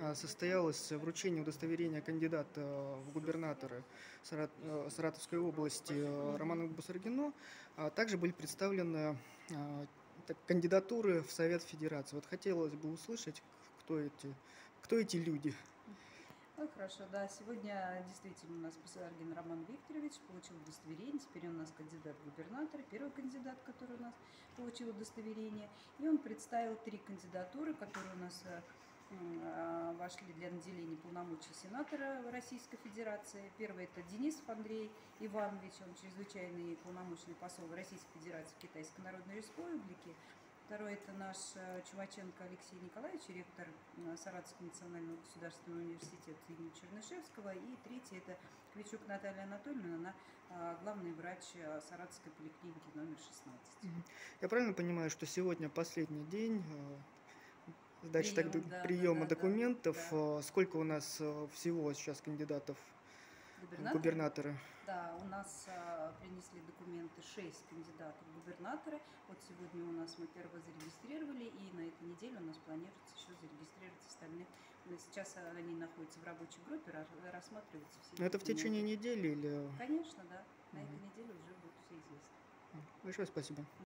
состоялось вручение удостоверения кандидата в губернаторы Саратовской области Роману Бусаргину. Также были представлены кандидатуры в Совет Федерации. Вот хотелось бы услышать, кто эти люди. Ну, хорошо, да, сегодня действительно у нас Бусаргин Роман Викторович получил удостоверение, теперь он у нас кандидат в губернаторы, первый кандидат, который у нас получил удостоверение, и он представил 3 кандидатуры, которые у нас вошли для наделения полномочий сенатора Российской Федерации. Первый — это Денисов Андрей Иванович, он чрезвычайный полномочный посол Российской Федерации в Китайской Народной Республике. Второй — это наш Чумаченко Алексей Николаевич, ректор Саратовского национального государственного университета имени Чернышевского. И третий — это Квичук Наталья Анатольевна, она главный врач Саратовской поликлиники номер 16. Я правильно понимаю, что сегодня последний день сдачи приема документов? Да. Сколько у нас всего сейчас кандидатов в губернаторы? Да, у нас принесли документы 6 кандидатов в губернаторы. Вот сегодня у нас мы первого зарегистрировали, и на этой неделе у нас планируется еще зарегистрировать остальных. Сейчас они находятся в рабочей группе, рассматриваются все. Но это в течение недели или? Конечно, да. На этой неделе уже будут все известны. Большое спасибо.